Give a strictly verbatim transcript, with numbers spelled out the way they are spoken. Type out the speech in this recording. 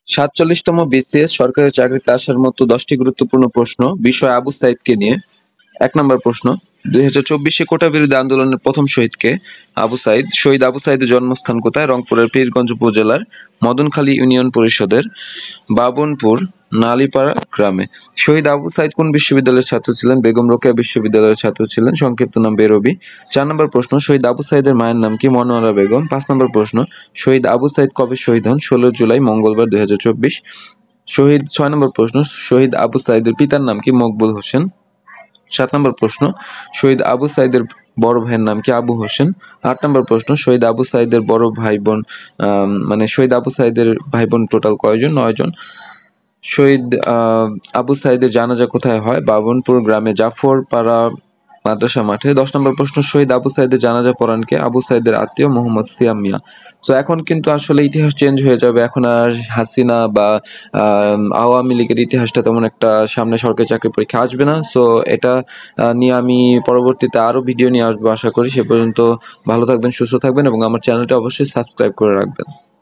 সাতচল্লিশতম বিসিএস সরকারি চাকরিতে আসার মতো দশটি গুরুত্বপূর্ণ প্রশ্ন বিষয় আবু সাইদকে নিয়ে। এক নম্বর প্রশ্ন, দুই হাজার চব্বিশে কোটা বিরোধী আন্দোলনের প্রথম শহীদ কে? আবু সাইদ। শহীদ আবু সাইদের জন্মস্থান কোথায়? রংপুরের পীরগঞ্জ উপজেলার মদনখালী ইউনিয়ন পরিষদের বাবনপুর নালিপাড়া গ্রামে। শহীদ আবু সাইদ কোন বিশ্ববিদ্যালয়ের ছাত্র ছিলেন? বেগম রোকেয়া বিশ্ববিদ্যালয়ের ছাত্র ছিলেন, সংক্ষিপ্ত নাম বেরবি। চার নম্বর প্রশ্ন, শহীদ আবু সাইদের মায়ের নাম কি? মনোয়ারা বেগম। পাঁচ নম্বর প্রশ্ন, শহীদ আবু সাইদ কবে শহীদ হন? ষোলো জুলাই মঙ্গলবার দুই হাজার চব্বিশ। শহীদ ছয় নম্বর প্রশ্ন, শহীদ আবু সাইদের পিতার নাম কি? মকবুল হোসেন। সাত নম্বর প্রশ্ন, শহীদ আবু সাইদের বড় ভাইয়ের নাম কি? আবু হোসেন। আট নম্বর প্রশ্ন, শহীদ আবু সাইদের বড় ভাই বোন মানে শহীদ আবু সাইদের ভাই বোন টোটাল কয়জন? নয় জন। শহীদ আহ আবু সাইদের জানাজা কোথায় হয়? বাবনপুর গ্রামে জাফর পাড়া মাদ্রাসা মাঠে। দশ নম্বর প্রশ্ন, শহীদ আবু সাইদের জানাজা পড়ান কে? আবু সাইদের আত্মীয় মোহাম্মদ সিয়াম মিয়া। তো এখন কিন্তু আসলে ইতিহাস চেঞ্জ হয়ে যাবে। এখন আর হাসিনা বা আওয়ামী লীগের ইতিহাসটা তেমন একটা সামনে সরকারি চাকরি পরীক্ষা আসবে না। সো এটা নিয়ে আমি পরবর্তীতে আরো ভিডিও নিয়ে আসবো আশা করি। সে পর্যন্ত ভালো থাকবেন, সুস্থ থাকবেন এবং আমার চ্যানেলটা অবশ্যই সাবস্ক্রাইব করে রাখবেন।